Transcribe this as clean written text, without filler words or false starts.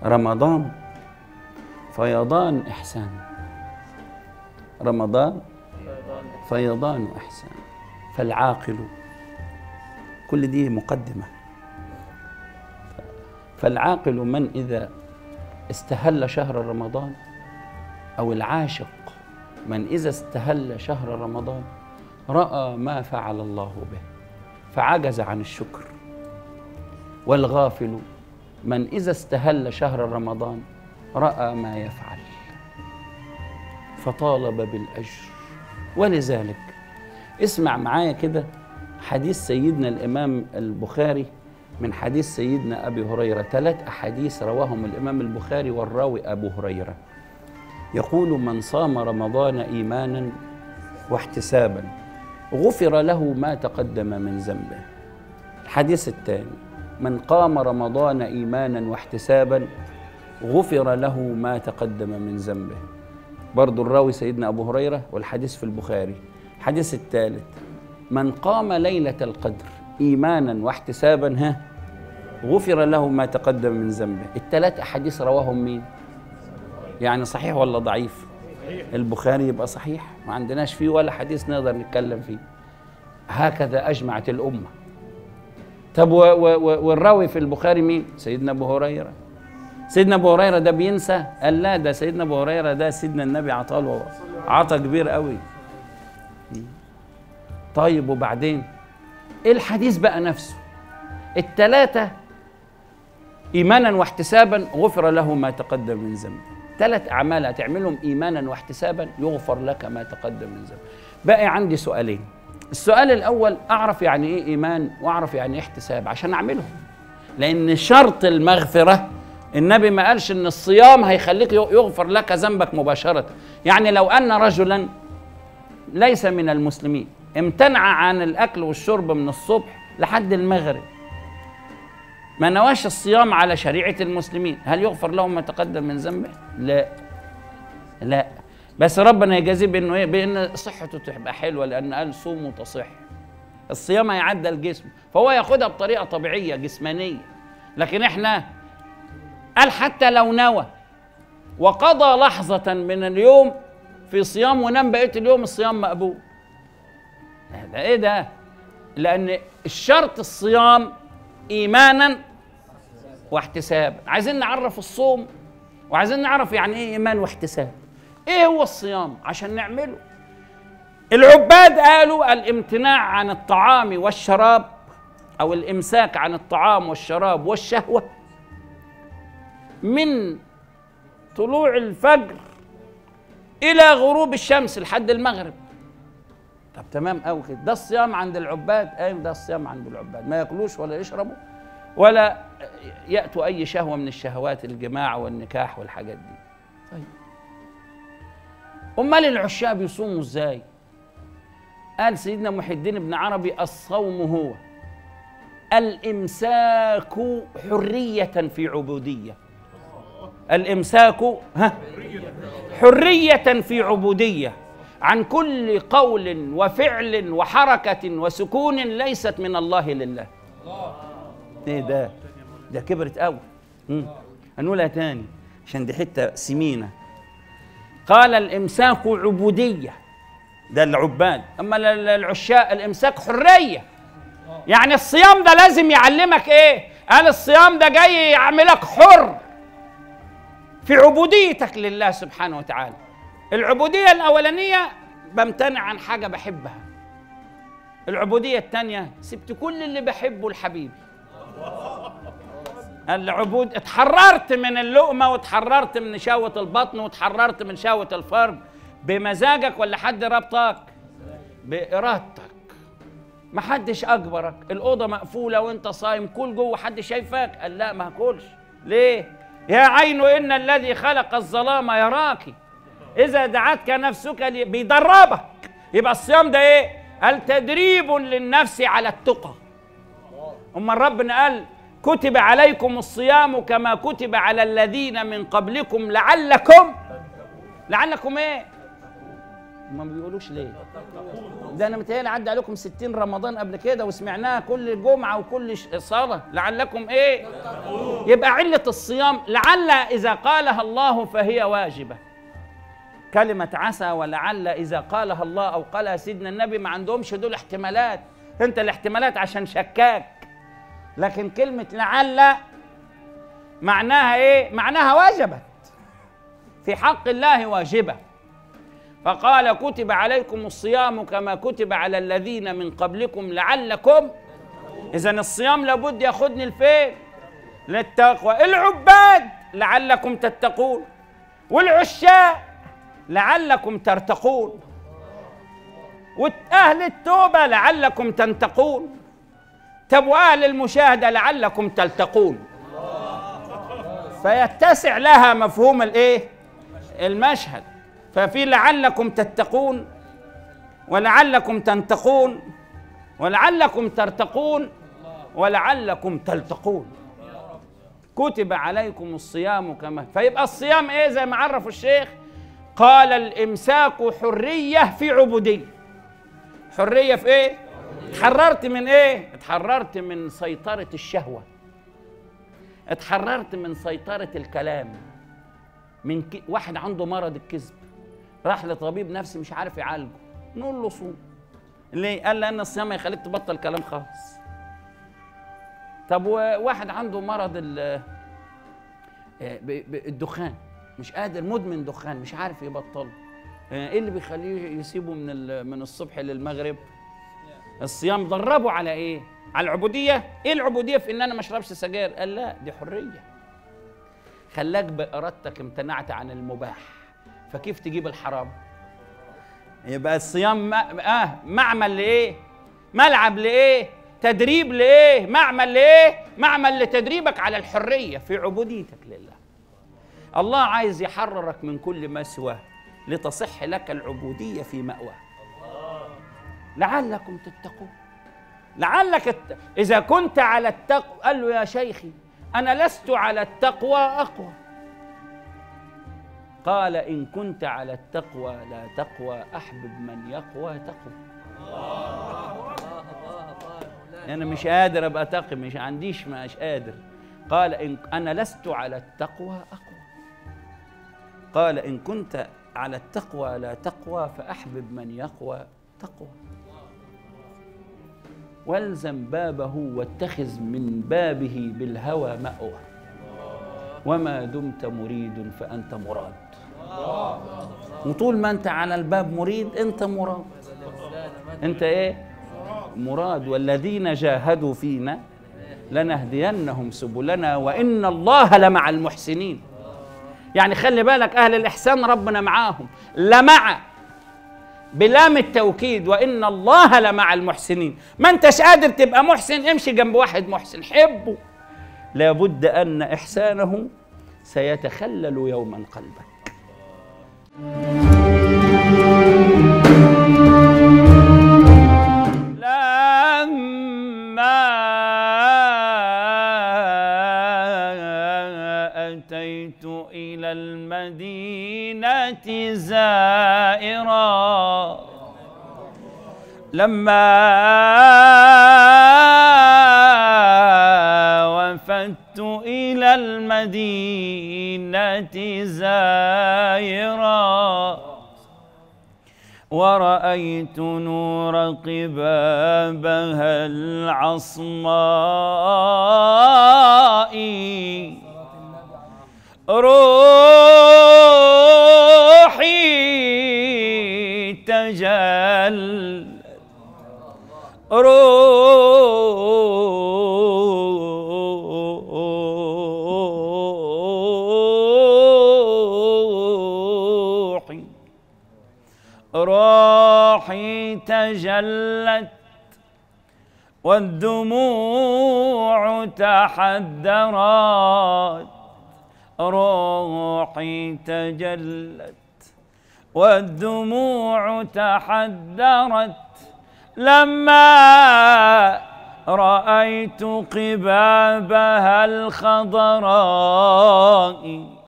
رمضان فيضان إحسان، رمضان فيضان إحسان. فالعاقل، كل دي مقدمة، فالعاقل من إذا استهل شهر رمضان، أو العاشق من إذا استهل شهر رمضان رأى ما فعل الله به فعجز عن الشكر. والغافل من إذا استهل شهر رمضان رأى ما يفعل فطالب بالأجر. ولذلك اسمع معايا كده حديث سيدنا الإمام البخاري من حديث سيدنا أبي هريرة، 3 أحاديث رواهم الإمام البخاري والراوي أبو هريرة. يقول: من صام رمضان إيمانا واحتسابا غفر له ما تقدم من ذنبه. الحديث الثاني: من قام رمضان إيمانا واحتسابا غفر له ما تقدم من ذنبه. برضو الراوي سيدنا أبو هريرة والحديث في البخاري. الحديث الثالث: من قام ليلة القدر إيمانا واحتسابا غفر له ما تقدم من ذنبه. ال3 أحاديث رواهم مين؟ يعني صحيح ولا ضعيف؟ البخاري يبقى صحيح، ما عندناش فيه ولا حديث نقدر نتكلم فيه. هكذا أجمعت الأمة. طب والراوي في البخاري مين؟ سيدنا أبو هريرة. سيدنا أبو هريرة ده بينسى؟ قال لا، ده سيدنا أبو هريرة ده سيدنا النبي عطاله عطا كبير قوي. طيب وبعدين الحديث بقى نفسه، ال3 إيمانا واحتسابا غفر له ما تقدم من ذنبه. 3 أعمال هتعملهم إيمانا واحتسابا يغفر لك ما تقدم من ذنبه. بقى عندي سؤالين. السؤال الأول: أعرف يعني إيه إيمان وأعرف يعني إيه احتساب عشان أعملهم، لأن شرط المغفرة النبي ما قالش إن الصيام هيخليك يغفر لك ذنبك مباشرة. يعني لو أن رجلا ليس من المسلمين امتنع عن الأكل والشرب من الصبح لحد المغرب، ما نواش الصيام على شريعة المسلمين، هل يغفر له ما تقدم من ذنبه؟ لا، بس ربنا يجازيه بأنه إيه؟ بأن صحته تبقى حلوة، لأن قال صوموا تصح. الصيام هيعدل جسمه فهو ياخدها بطريقة طبيعية جسمانية. لكن إحنا قال حتى لو نوى وقضى لحظة من اليوم في صيام ونام بقية اليوم الصيام مقبول. ده إيه ده؟ لأن الشرط الصيام إيمانا واحتسابا. عايزين نعرف الصوم وعايزين نعرف يعني إيه إيمان واحتساب. إيه هو الصيام عشان نعمله؟ العباد قالوا الامتناع عن الطعام والشراب، أو الإمساك عن الطعام والشراب والشهوة من طلوع الفجر إلى غروب الشمس لحد المغرب. طب تمام قوي كده، ده الصيام عند العباد. أيوة ده الصيام عند العباد، ما ياكلوش ولا يشربوا ولا يأتوا أي شهوة من الشهوات، الجماع والنكاح والحاجات دي. طيب أمال العشاء بيصوموا إزاي؟ قال سيدنا محي الدين بن عربي: الصوم هو الإمساك حرية في عبودية. الإمساك حرية في عبودية عن كل قول وفعل وحركة وسكون ليست من الله لله. ايه ده كبرت قوي. هنقولها تاني عشان دي حتة سمينة. قال الإمساك عبودية، ده العباد. أما العشاء الإمساك حرية. يعني الصيام ده لازم يعلمك إيه؟ قال الصيام ده جاي يعملك حر في عبوديتك لله سبحانه وتعالى. العبودية الأولانية بمتنع عن حاجة بحبها. العبودية الثانية سبت كل اللي بحبه لحبيبي. العبود اتحررت من اللقمة واتحررت من شهوة البطن واتحررت من شهوة الفرج بمزاجك ولا حد ربطك؟ بإرادتك. محدش أجبرك. الأوضة مقفولة وانت صايم، كل جوه، حد شايفك؟ قال لا ما هاكلش. ليه؟ يا عين إن الذي خلق الظلام يراك إذا دعتك نفسك بيدربك. يبقى الصيام ده إيه؟ قال تدريب للنفس على التقى. أما ربنا قال كتب عليكم الصيام كما كتب على الذين من قبلكم لعلكم إيه؟ ما بيقولوش ليه؟ ده انا متهيألي عدى عليكم 60 رمضان قبل كده وسمعناها كل جمعه وكل صلاه، لعلكم ايه؟ يبقى عله الصيام لعل اذا قالها الله فهي واجبه. كلمه عسى ولعل اذا قالها الله او قالها سيدنا النبي ما عندهمش دول احتمالات، انت الاحتمالات عشان شكاك. لكن كلمه لعل معناها ايه؟ معناها واجبت في حق الله، واجبه. فقال كتب عليكم الصيام كما كتب على الذين من قبلكم لعلكم. إذن الصيام لابد ياخدني لفين؟ للتقوى. العباد لعلكم تتقون، والعشاق لعلكم ترتقون، وأهل التوبة لعلكم تنتقون، طب وأهل المشاهدة لعلكم تلتقون. فيتسع لها مفهوم الايه؟ المشهد. ففي لعلكم تتقون ولعلكم تنتقون ولعلكم ترتقون ولعلكم تلتقون. كتب عليكم الصيام كما. فيبقى الصيام ايه زي ما عرف الشيخ؟ قال الامساك حريه في عبوديه. حريه في ايه؟ اتحررت من ايه؟ اتحررت من سيطره الشهوه، اتحررت من سيطره الكلام. من واحد عنده مرض الكذب راح لطبيب نفسي مش عارف يعالجه، نقول له صوم. ليه؟ قال لأن الصيام هيخليك تبطل كلام خالص. طب وواحد عنده مرض الدخان، مش قادر، مدمن دخان مش عارف يبطله، ايه اللي بيخليه يسيبه من الصبح للمغرب؟ الصيام. دربه على ايه؟ على العبوديه. ايه العبوديه؟ في ان انا ما اشربش سجاير. قال لا، دي حريه، خلاك بارادتك امتنعت عن المباح، فكيف تجيب الحرام؟ يبقى الصيام معمل لايه؟ ملعب لايه؟ تدريب لايه؟ معمل لايه؟ معمل لتدريبك على الحريه في عبوديتك لله. الله عايز يحررك من كل ما سواه لتصح لك العبوديه في مأواه. لعلكم تتقون. لعلك اذا كنت على التقوى. قال له يا شيخي انا لست على التقوى اقوى. قال إن كنت على التقوى لا تقوى أحبب من يقوى تقوى. أنا مش قادر أبقى تقي، مش عنديش، مش قادر. قال إن أنا لست على التقوى أقوى. قال إن كنت على التقوى لا تقوى فأحبب من يقوى تقوى. والزم بابه واتخذ من بابه بالهوى مأوى، وما دمت مريد فأنت مراد. وطول ما أنت على الباب مريد أنت مراد. أنت إيه؟ مراد. والذين جاهدوا فينا لنهدينهم سبلنا وإن الله لمع المحسنين. يعني خلي بالك أهل الإحسان ربنا معاهم، لمع بلام التوكيد، وإن الله لمع المحسنين. ما أنتش قادر تبقى محسن، امشي جنب واحد محسن حبه. لابد أن إحسانه سيتخلل يوما قلبك. لما أتيت إلى المدينة زائرا، لما وفدت إلى المدينة زائرا، ورأيت نور قبابها العصماء، روحي تجلت، روحي تجلت والدموع تحدرت، روحي تجلت والدموع تحدرت، لما رأيت قبابها الخضراء،